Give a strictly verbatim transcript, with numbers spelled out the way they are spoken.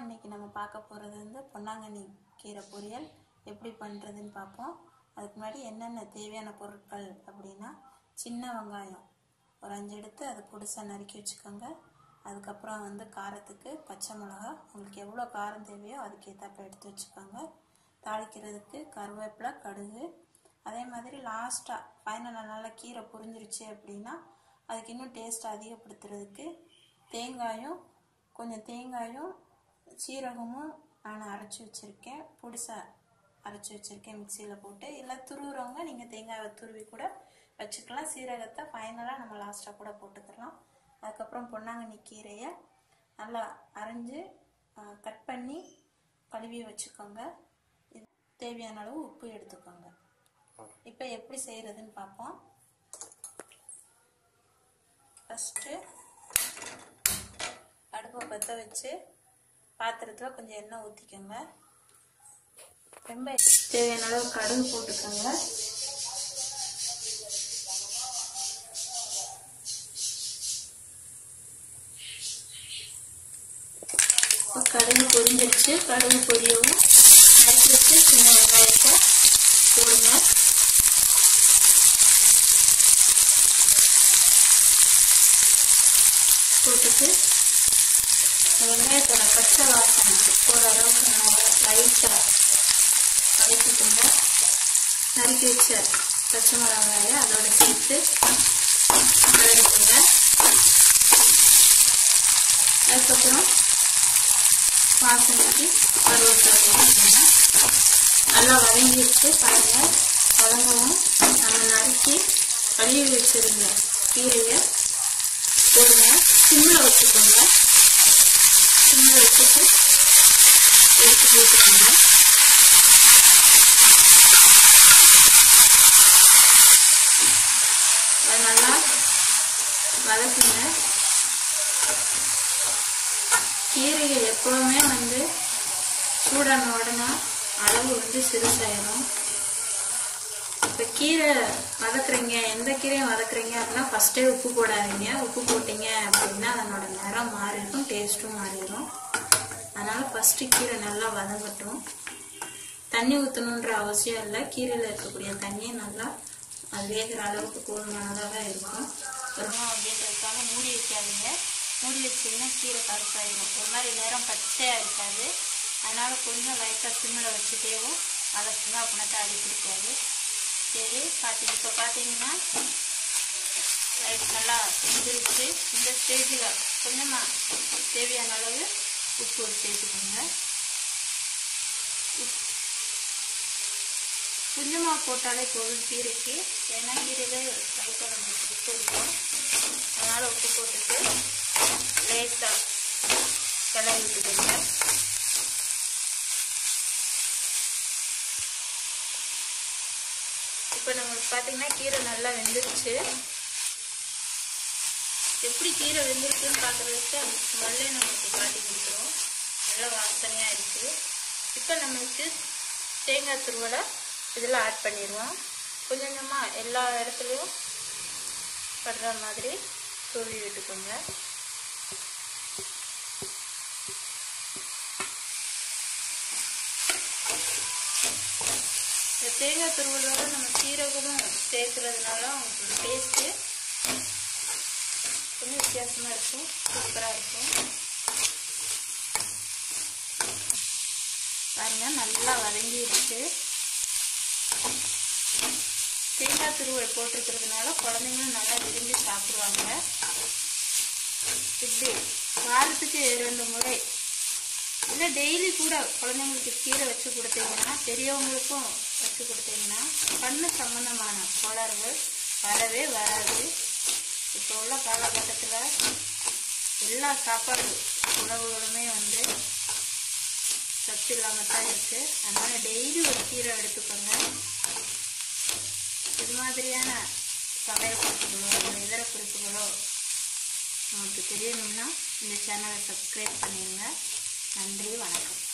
இன்னைக்கு நம்ம பார்க்க போகிறது வந்து பொன்னாங்கண்ணி கீரை பொரியல் எப்படி பண்ணுறதுன்னு பார்ப்போம். அதுக்கு முன்னாடி என்னென்ன தேவையான பொருட்கள் அப்படின்னா, சின்ன வெங்காயம் ஒரு அஞ்சு எடுத்து அதை பொடிசாக நறுக்கி வச்சுக்கோங்க. அதுக்கப்புறம் வந்து காரத்துக்கு பச்சை மிளகா, உங்களுக்கு எவ்வளோ காரம் தேவையோ அதுக்கேற்றப்ப எடுத்து வச்சுக்கோங்க. தாளிக்கிறதுக்கு கருவேப்பிலை, கடுகு. அதே மாதிரி லாஸ்ட்டாக ஃபைனலாக நல்லா கீரை புரிஞ்சிருச்சு அப்படின்னா அதுக்கு இன்னும் டேஸ்ட் அதிகப்படுத்துறதுக்கு தேங்காயும் கொஞ்சம் தேங்காயும் சீரகமும் நான் அரைச்சி வச்சுருக்கேன். பொடிசாக அரைச்சி வச்சுருக்கேன் மிக்சியில் போட்டு. இல்லை துருவுறவங்க நீங்கள் தேங்காயை துருவி கூட வச்சுக்கலாம். சீரகத்தை ஃபைனலாக நம்ம லாஸ்ட்டாக கூட போட்டுக்கலாம். அதுக்கப்புறம் பொன்னாங்கண்ணி கீரையை நல்லா அரைஞ்சி கட் பண்ணி கழுவி வச்சுக்கோங்க. தேவையான அளவு உப்பு எடுத்துக்கோங்க. இப்போ எப்படி செய்கிறதுன்னு பார்ப்போம். ஃபஸ்ட்டு அடுப்பை பற்ற வச்சு பாத்திரத்தில் கொஞ்சம் எண்ணெய் ஊற்றிக்கோங்க. ரொம்ப தேவையான அளவு கடுகு போட்டுக்கோங்க. கடுகு பொரிஞ்சிருச்சு. கடுகு பொரியவும் நறுக்கி வச்சு சின்ன வெங்காயத்தை போடுங்க. போட்டுட்டு வெங்காயத்தோட பச்சை வாசனை போகிற அளவுக்கு லைட்டாக வதக்கிக்கோங்க. நறுக்கி வச்ச பச்சை மிளகாயை அதோட சேர்த்து வதக்கிக்கோங்க. அதுக்கப்புறம் வாசனைக்கு கருவேப்பிலை போட்டுக்கோங்க. நல்லா வதங்கிடுச்சு பாருங்கள். வதங்கவும் நம்ம நறுக்கி கழுவி வச்சிருந்த கீரையை போடுங்க. சிம்மில் வச்சுக்கோங்க. சிம்மில் வச்சுட்டு எடுத்து போட்டுக்கோங்க. அது நல்லா வதக்குங்க. கீரையை எப்பவுமே வந்து சூடான உடனே அளவு வந்து சிறுசாயிடும். இப்போ கீரை வதக்குறீங்க, எந்த கீரையும் வதக்குறீங்க அப்படின்னா ஃபஸ்ட்டே உப்பு போடாதீங்க. உப்பு போட்டிங்க அப்படின்னா அதனோட நிறம் மாறிடும், டேஸ்ட்டும் மாறிடும். அதனால் ஃபஸ்ட்டு கீரை நல்லா வதங்கட்டும். தண்ணி ஊற்றணுன்ற அவசியம் இல்லை. கீரையில் இருக்கக்கூடிய தண்ணியை நல்லா அது வேகிற அளவுக்கு போதுமானதாக தான் இருக்கும். வருமா அப்படின்றதுக்காக மூடி வைக்காதீங்க. மூடி வச்சிங்கன்னா கீரை கருப்பாயிடும். ஒரு மாதிரி நேரம் பச்சையாக இருக்காது. அதனால் கொஞ்சம் லைட்டாக சிம்மில் வச்சுட்டேவும் வதக்குங்க. அப்படின்னா தாடி பிடிக்காது. சரி பார்த்தீங்க. இப்போ பார்த்தீங்கன்னா லைட் நல்லா வெந்துருச்சு. இந்த ஸ்டேஜில் கொஞ்சமாக தேவையான அளவு உப்பு சேர்த்துக்கோங்க. கொஞ்சமாக போட்டாலே போதும் கீரைக்கு. ஏன்னா கீரையில் லைட்டாக நமக்கு உப்பு இருக்கும். அதனால் உப்பு போட்டுட்டு லேசாக கிளறி விட்டுக்கோங்க. இப்போ நம்மளுக்கு பார்த்தீங்கன்னா கீரை நல்லா வெந்துருச்சு. எப்படி கீரை வெந்திருக்குன்னு பார்க்குறதுக்கு அந்த ஸ்மெல்லே நம்மளுக்கு காட்டி கொடுத்துரும். நல்லா வாசனையாக இருக்குது. இப்போ நம்மளுக்கு தேங்காய் துருவலை இதில் ஆட் பண்ணிடுவோம். கொஞ்சம் கொஞ்சமாக எல்லா இடத்துலையும் படுற மாதிரி துருவி விட்டுக்கோங்க. இந்த தேங்காய் துருவலோட நம்ம சீரகமும் சேர்க்கறதுனால உங்களுக்கு டேஸ்ட்டு கொஞ்சம் வித்தியாசமாக இருக்கும். சூப்பராக இருக்கும். பாருங்க நல்லா வதங்கிடுச்சு. தேங்காய் துருவல் போட்டிருக்கிறதுனால குழந்தைங்களும் நல்லா விரும்பி சாப்பிடுவாங்க. இப்படி வாரத்துக்கு ரெண்டு முறை இல்லை டெய்லி கூட குழந்தைங்களுக்கு கீரை வச்சு கொடுத்தீங்கன்னா, பெரியவங்களுக்கும் வச்சு கொடுத்தீங்கன்னா கண்ணு சம்பந்தமான கோளாறுகள் வரவே வராது. இப்போ உள்ள காலகட்டத்தில் எல்லா சாப்பாடு உணவுகளுமே வந்து சத்து இல்லாமல் தான் இருக்குது. அதனால் டெய்லி ஒரு கீரை எடுத்துக்கோங்க. இது மாதிரியான சமையல் குறிப்புகளோ இல்லை இதர குறிப்புகளோ உங்களுக்கு தெரியணும்னா இந்த சேனலை சப்ஸ்கிரைப் பண்ணிடுங்க. நன்றி, வணக்கம்.